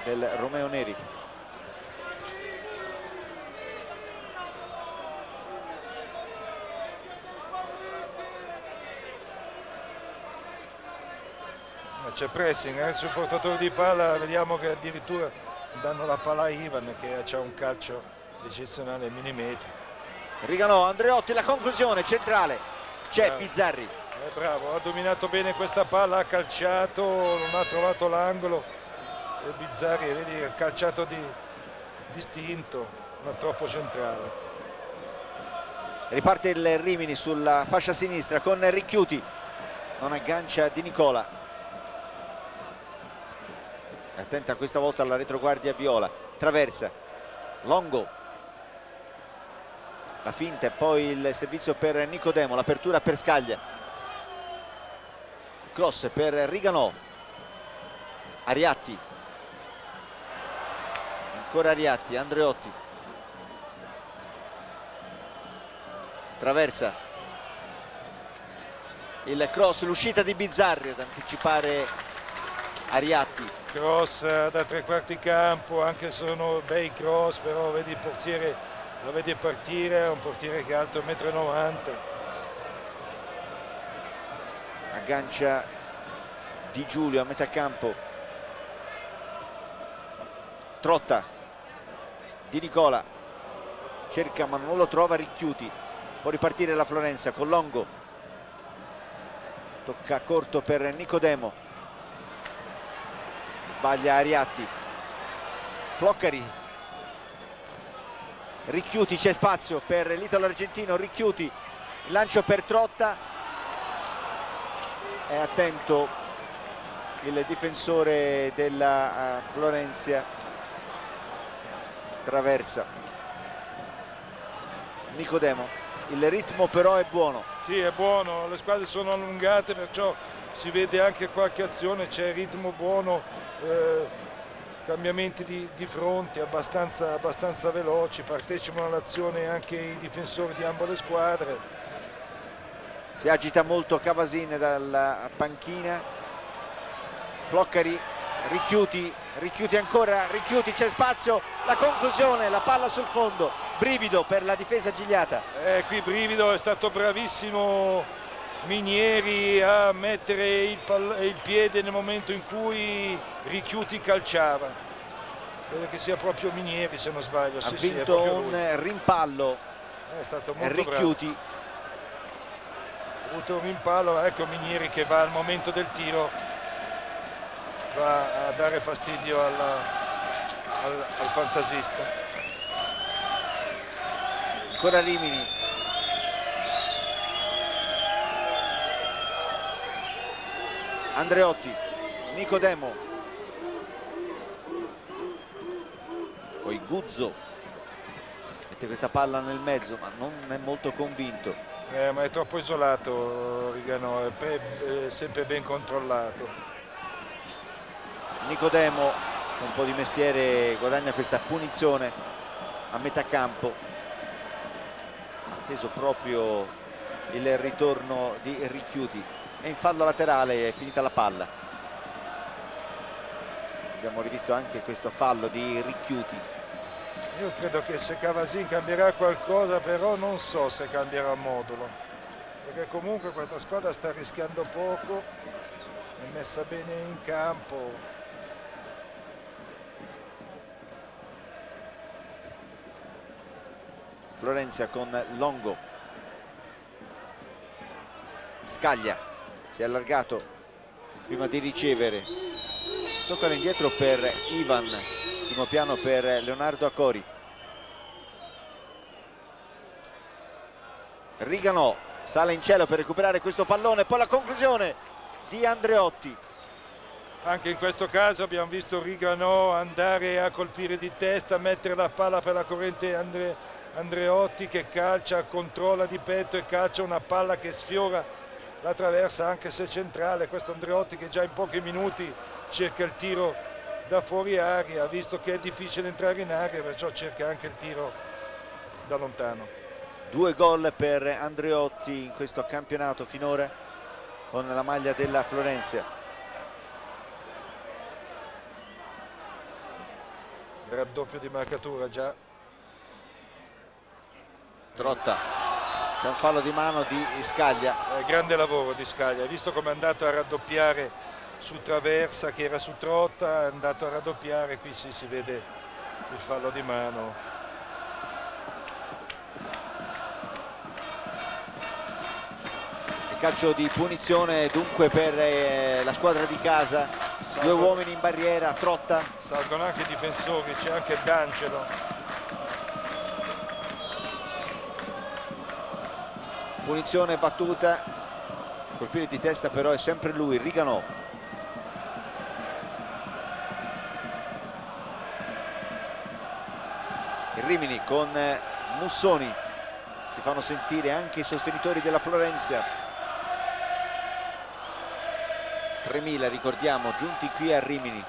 del Romeo Neri. C'è pressing, sul portatore di palla, vediamo che addirittura danno la palla a Ivan che ha un calcio eccezionale millimetrico. Riganò, Andreotti, la conclusione centrale, c'è Bizzarri. Bravo, ha dominato bene questa palla, ha calciato, non ha trovato l'angolo. E Bizzarri, vedi, ha calciato di distinto, ma troppo centrale. Riparte il Rimini sulla fascia sinistra con Ricchiuti, non aggancia Di Nicola. Attenta questa volta alla retroguardia viola, traversa, Longo, la finta e poi il servizio per Nicodemo, l'apertura per Scaglia, cross per Riganò, Ariatti, ancora Ariatti, Andreotti, traversa, il cross, l'uscita di Bizzarri ad anticipare Ariatti. Cross da tre quarti campo, anche se sono bei cross, però vedi il portiere, la vedi partire, è un portiere che è alto 1,90 m. Aggancia Di Giulio a metà campo, Trotta, Di Nicola, cerca ma non lo trova Ricchiuti, può ripartire la Florenza con Longo, tocca corto per Nicodemo, sbaglia Ariatti, Floccari, Ricchiuti, c'è spazio per l'italo argentino Ricchiuti, il lancio per Trotta, è attento il difensore della Florenza, traversa Nicodemo, il ritmo però è buono. Sì, è buono, le squadre sono allungate, perciò si vede anche qualche azione, c'è ritmo buono, cambiamenti di fronte abbastanza veloci, partecipano all'azione anche i difensori di ambo le squadre. Si agita molto Cavasin dalla panchina, Floccari, Ricchiuti ancora, Ricchiuti, c'è spazio, la conclusione, la palla sul fondo, brivido per la difesa gigliata. Qui brivido, è stato bravissimo Minieri a mettere il piede nel momento in cui Ricchiuti calciava. Credo che sia proprio Minieri, se non sbaglio. Ha sì, vinto sì, un rimpallo, è stato molto Ricchiuti. bravo. Ha avuto un rimpallo, ecco Minieri che va al momento del tiro, va a dare fastidio al fantasista. Ancora Rimini, Andreotti, Nicodemo, poi Guzzo mette questa palla nel mezzo ma non è molto convinto. Ma è troppo isolato Riganò, è sempre ben controllato. Nicodemo con un po' di mestiere guadagna questa punizione a metà campo, atteso proprio il ritorno di Ricchiuti. E in fallo laterale è finita la palla. Abbiamo rivisto anche questo fallo di Ricchiuti. Io credo che se Cavasin cambierà qualcosa, però non so se cambierà modulo, perché comunque questa squadra sta rischiando poco, è messa bene in campo. Florenza con Longo, Scaglia si è allargato prima di ricevere, toccano indietro per Ivan, primo piano per Leonardo Acori, Riganò sale in cielo per recuperare questo pallone, poi la conclusione di Andreotti. Anche in questo caso abbiamo visto Riganò andare a colpire di testa, mettere la palla per la corrente Andreotti che calcia, controlla di petto e calcia una palla che sfiora la traversa anche se centrale. Questo Andreotti che già in pochi minuti cerca il tiro da fuori aria, visto che è difficile entrare in aria, perciò cerca anche il tiro da lontano. 2 gol per Andreotti in questo campionato finora con la maglia della Florenza. raddoppio di marcatura già. Trotta, c'è un fallo di mano di Scaglia. Grande lavoro di Scaglia, hai visto come è andato a raddoppiare su Traversa che era su Trotta, è andato a raddoppiare, qui si vede il fallo di mano. Calcio di punizione dunque per la squadra di casa, due uomini in barriera, Trotta. Salgono anche i difensori, c'è anche D'Angelo. Punizione battuta, colpire di testa però è sempre lui, Riganò. Il Rimini con Mussoni, si fanno sentire anche i sostenitori della Florenza. 3.000, ricordiamo, giunti qui a Rimini.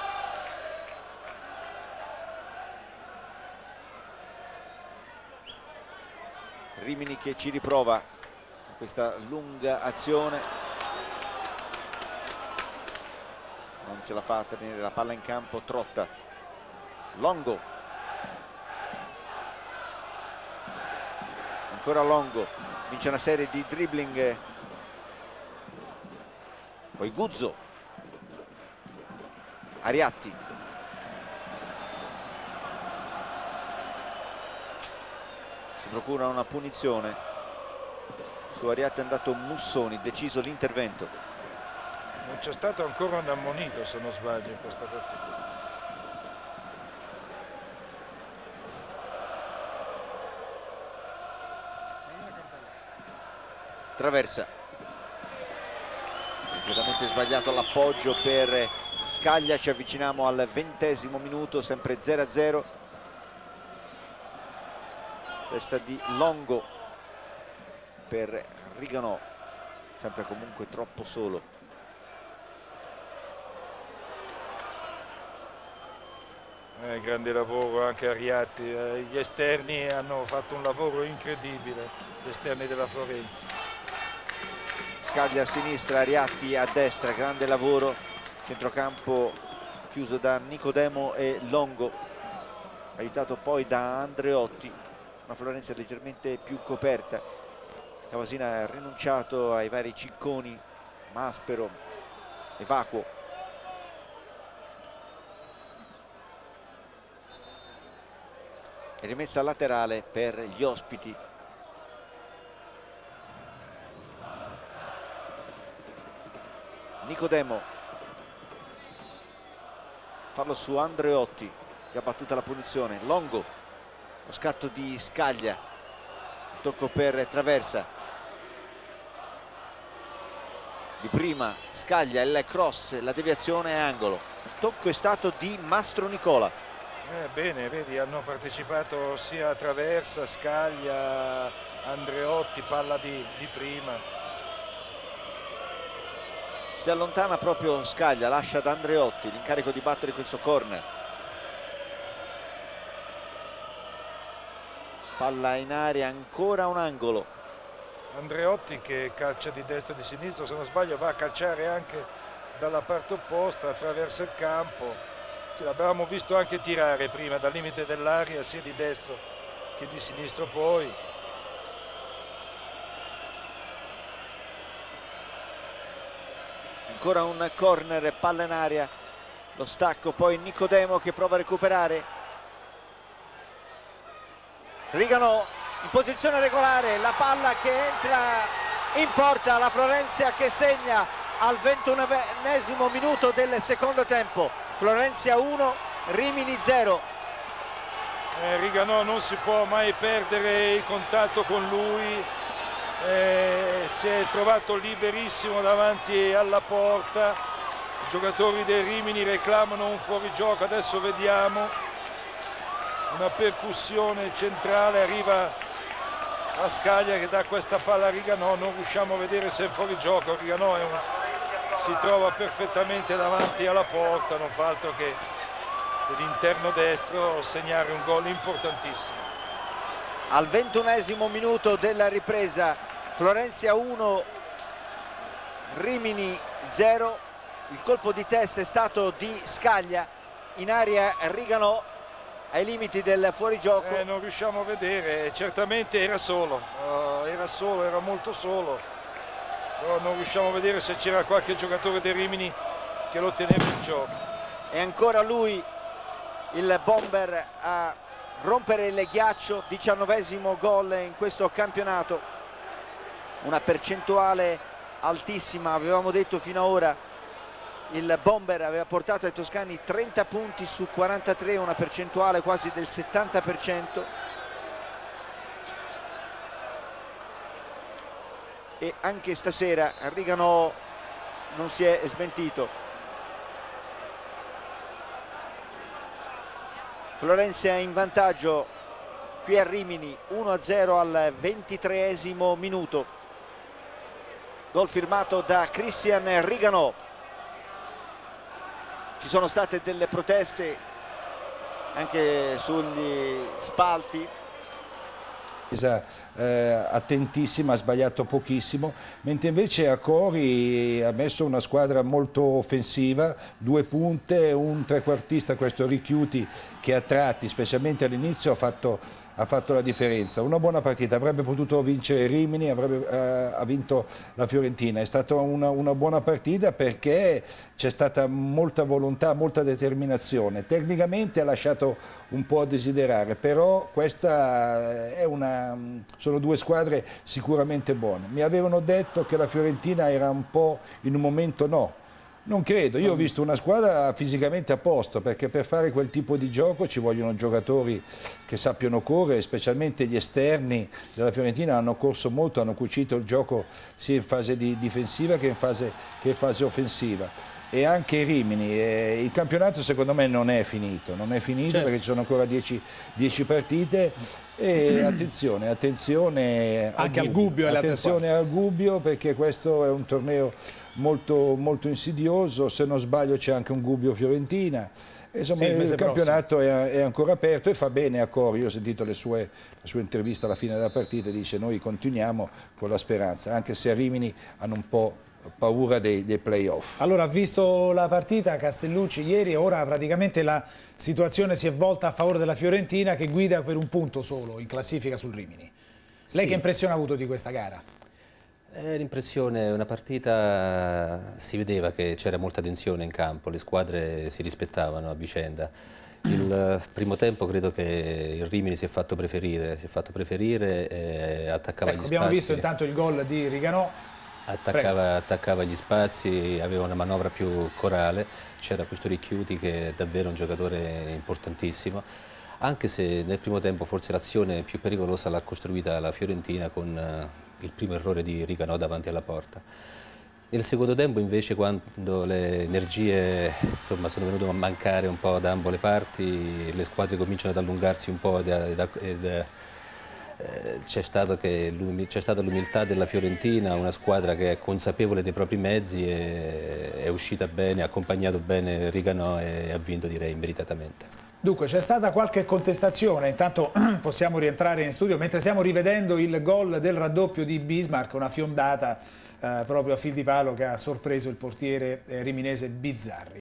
Rimini che ci riprova questa lunga azione, non ce la fa a tenere la palla in campo. Trotta, Longo, ancora Longo, vince una serie di dribbling. Poi Guzzo, Ariatti, si procura una punizione, su Ariatti è andato Mussoni, deciso l'intervento. Non c'è stato ancora un ammonito se non sbaglio in questa partita. Traversa, completamente sbagliato l'appoggio per Scaglia. Ci avviciniamo al 20° minuto, sempre 0-0. Testa di Longo per Riganò, sempre comunque troppo solo. Grande lavoro anche Ariatti, gli esterni hanno fatto un lavoro incredibile, gli esterni della Florenza. Scaglia a sinistra, Ariatti a destra, grande lavoro, centrocampo chiuso da Nicodemo e Longo, aiutato poi da Andreotti. Una Florenza leggermente più coperta. Cavasina ha rinunciato ai vari cicconi, Maspero e Vacuo. E rimessa laterale per gli ospiti. Nicodemo, fallo su Andreotti, già battuta la punizione. Longo, lo scatto di Scaglia, tocco per Traversa. Di prima Scaglia, il cross, la deviazione è angolo. Tocco è stato di Mastro Nicola. Bene, vedi, hanno partecipato sia Traversa, Scaglia, Andreotti, palla di prima. Si allontana proprio Scaglia, lascia ad Andreotti l'incarico di battere questo corner. Palla in aria, ancora un angolo. Andreotti che calcia di destra e di sinistra, se non sbaglio va a calciare anche dalla parte opposta, attraverso il campo. Ce l'avevamo visto anche tirare prima dal limite dell'area, sia di destro che di sinistro poi. Ancora un corner, palla in aria, lo stacco, poi Nicodemo che prova a recuperare. Riganò in posizione regolare, la palla che entra in porta, la Florenza che segna al 21° minuto del secondo tempo. Florenza 1, Rimini 0. Riganò non si può mai perdere il contatto con lui. Si è trovato liberissimo davanti alla porta. I giocatori dei Rimini reclamano un fuorigioco, adesso vediamo una percussione centrale, arriva a Scaglia che dà questa palla a Riganò, non riusciamo a vedere se è fuorigioco. Riganò si trova perfettamente davanti alla porta, non fa altro che dell'interno destro segnare un gol importantissimo. Al 21° minuto della ripresa, Florenza 1, Rimini 0. Il colpo di testa è stato di Scaglia, in aria Riganò, ai limiti del fuorigioco. Non riusciamo a vedere, certamente era solo, era molto solo, però non riusciamo a vedere se c'era qualche giocatore del Rimini che lo teneva in gioco. E ancora lui, il bomber, a rompere il ghiaccio, 19° gol in questo campionato, una percentuale altissima. Avevamo detto fino ad ora il bomber aveva portato ai toscani 30 punti su 43, una percentuale quasi del 70%. E anche stasera Riganò non si è smentito. Florenzi è in vantaggio qui a Rimini, 1-0 al 23° minuto. Gol firmato da Christian Riganò. Ci sono state delle proteste anche sugli spalti. Attentissima, ha sbagliato pochissimo, mentre invece Acori ha messo una squadra molto offensiva, 2 punte, un trequartista, questo Richiuti, che a tratti, specialmente all'inizio, ha fatto la differenza. Una buona partita, avrebbe potuto vincere Rimini, ha vinto la Fiorentina. È stata una buona partita perché c'è stata molta volontà, molta determinazione. Tecnicamente ha lasciato un po' a desiderare, però questa sono 2 squadre sicuramente buone. Mi avevano detto che la Fiorentina era un po' in un momento no. Non credo, io ho visto una squadra fisicamente a posto, perché per fare quel tipo di gioco ci vogliono giocatori che sappiano correre, specialmente gli esterni della Fiorentina hanno corso molto, hanno cucito il gioco sia in fase difensiva che in fase offensiva. E anche i Rimini, il campionato secondo me non è finito, certo, perché ci sono ancora 10 partite e attenzione anche al Gubbio, attenzione al Gubbio, perché questo è un torneo molto, molto insidioso. Se non sbaglio c'è anche un Gubbio Fiorentina, insomma sì, il campionato è ancora aperto e fa bene a Cori. Io ho sentito la sua intervista alla fine della partita e dice: noi continuiamo con la speranza, anche se a Rimini hanno un po' paura dei play-off. Allora, ha visto la partita Castellucci ieri, ora praticamente la situazione si è volta a favore della Fiorentina, che guida per un punto solo in classifica sul Rimini. Lei che impressione ha avuto di questa gara? L'impressione, una partita, si vedeva che c'era molta tensione in campo, le squadre si rispettavano a vicenda. Il primo tempo credo che il Rimini si è fatto preferire e attaccava gli spazi. Abbiamo visto intanto il gol di Riganò. Attaccava gli spazi, aveva una manovra più corale, c'era questo Richiuti che è davvero un giocatore importantissimo, anche se nel primo tempo forse l'azione più pericolosa l'ha costruita la Fiorentina con il primo errore di Riganò davanti alla porta. Nel secondo tempo invece, quando le energie sono venute a mancare un po' da ambo le parti, le squadre cominciano ad allungarsi un po' c'è stata l'umiltà della Fiorentina, una squadra che è consapevole dei propri mezzi, è uscita bene, ha accompagnato bene Riganò e ha vinto, direi, meritatamente. Dunque, c'è stata qualche contestazione, intanto possiamo rientrare in studio, mentre stiamo rivedendo il gol del raddoppio di Bismarck, una fiondata proprio a fil di palo che ha sorpreso il portiere riminese Bizzarri.